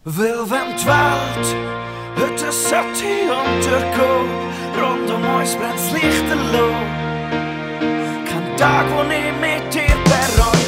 Weil wenn die Welt heute sollte untergehen, rund uns brennt's lichterloh. Kein Tag, wo ich mit dir bereue.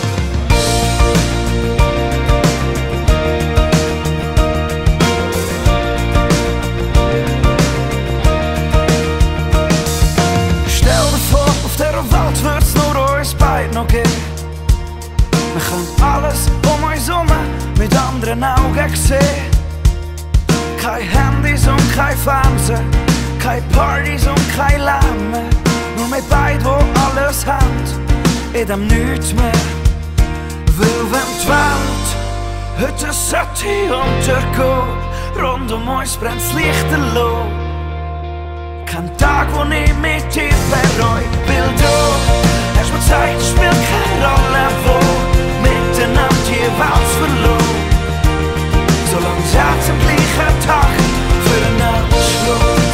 Stell dir vor, auf dieser Welt wird's nur uns beide noch geben. Wir können alles um uns herum mit anderen Augen sehen. Kein Handys und kein Fernsehen, keine Partys und kein Lärm mehr. Nur wir beide, die alles haben, in dem nichts mehr. Weil wenn die Welt heute sollte untergehen, rund um uns brennt's lichterloh. Kein Tag, wo ich mit dir bereue. Weil du hast mir gezeigt, es spielt keine Rolle, wo miteinander die Welt verloren. Solange das Herz im gleichen Takt füreinander schlägt.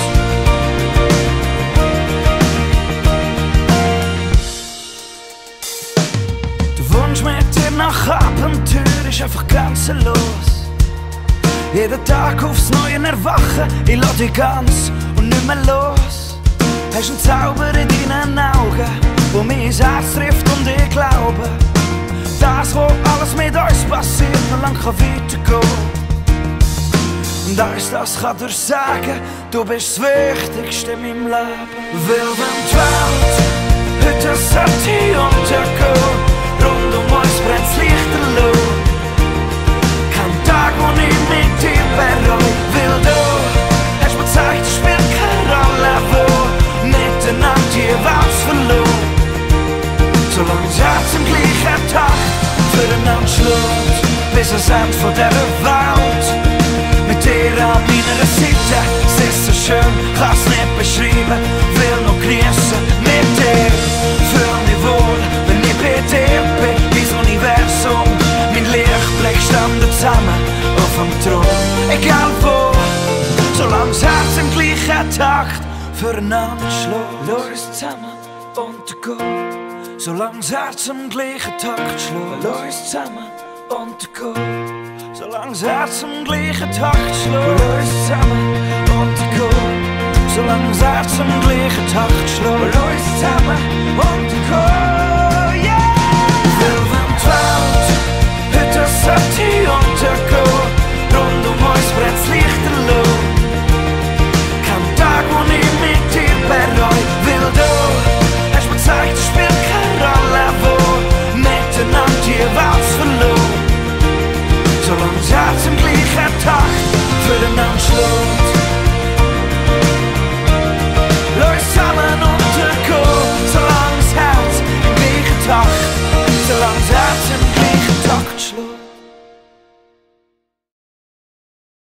Der Wunsch mit dir nach Abenteuer ist einfach grenzenlos. Jeden Tag aufs Neue erwachen, ich lass dich ganz und nicht mehr los. Hast einen Zauber in deinen Augen, wo mir ins Herz trifft und ich glaube, das, wo alles mit uns passiert, noch lang kann weitergehen. Und alles das kann dir sagen, du bist das Wichtigste in meinem Leben. Weil wenn die Welt heute sollte untergehen, rund um uns brennt's lichterloh. Kein Tag, wo ich mit dir bereue. Weil du hast mir gezeigt, es spielt keine Rolle, wo miteinander die Welt verloren. Solange das Herz im gleichen Takt füreinander schlägt, bis ans Ende von dieser Welt. Mit dir an meiner Seite, es ist so schön, kann's nicht beschreiben, will noch grüßen mit dir. Fühl mich wohl, wenn ich bei dir bin, wie das Universum, mein Lichtblick standen zusammen auf dem Thron. Egal wo, solange das Herz im gleichen Takt füreinander schlägt, lass uns zusammen untergehen. Solange das Herz im gleichen Takt schlägt, lass uns zusammen untergehen. Solange das Herz im gleichen Takt schlägt, lass uns zusammen untergehen. Solange das Herz im